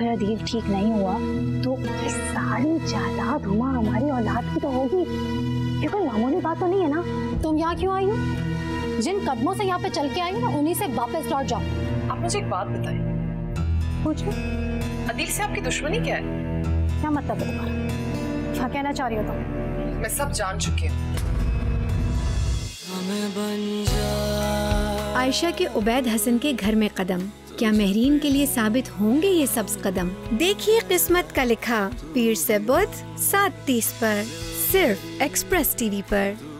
अगर अदील ठीक नहीं हुआ तो ये सारी जायदाद हुमा हमारी औलाद की तो होगी। ये कोई मामूली बात तो नहीं है ना। तुम यहाँ क्यों आई हो? जिन कदमों से यहाँ पे चल के आई हो ना, उन्हीं से वापस लौट जाओ। आप मुझे एक बात बताएं। पूछो। अदील से आपकी दुश्मनी क्या है? क्या मतलब है तुम्हारा? क्या कहना चाह रही हो तुम? मैं सब जान चुकी हूँ। आयशा के उबैद हसन के घर में कदम, क्या महरीन के लिए साबित होंगे ये सब्ज कदम? देखिए किस्मत का लिखा पीर से बुध 7:30 पर, सिर्फ एक्सप्रेस टीवी पर।